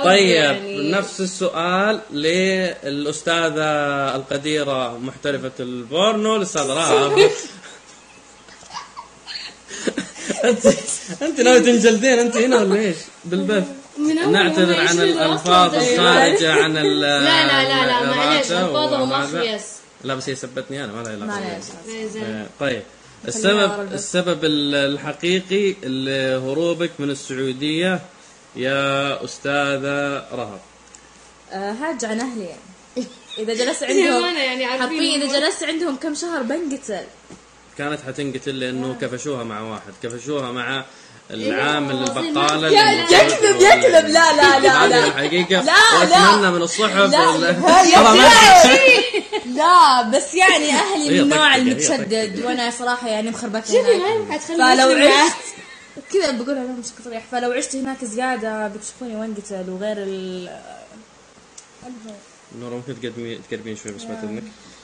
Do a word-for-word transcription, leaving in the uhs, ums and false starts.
طيب يعني نفس السؤال للأستاذة القديرة محترفة البورنو الأستاذة راها. انت انت ناوي تنجلدين انت هنا ولا ايش بالبث؟ نعتذر عن الالفاظ الخارجه عن ال لا لا لا لا معليش الفاظه ومخيس. لا بس هي سبتني انا ما لها علاقه. طيب السبب السبب الحقيقي لهروبك من السعوديه يا استاذه رهب؟ هاج عن اهلي يعني. اذا جلست عندهم حرفيا اذا جلست عندهم كم شهر بنقتل. كانت حتنقتل لأنه كفشوها مع واحد، كفشوها مع العامل البقالة. يكذب يكذب. لا لا لا لا الحقيقة لا وأتمنى من الصحف لا بس يعني أهلي من النوع المتشدد وأنا صراحة يعني مخربتة هناك. فلو عشت كذا بقولها أنا مش صريح، فلو عشت هناك زيادة بتشوفوني وانقتل وغير ال نورا ممكن تقدمين تقربين شوي بس ما تذنك.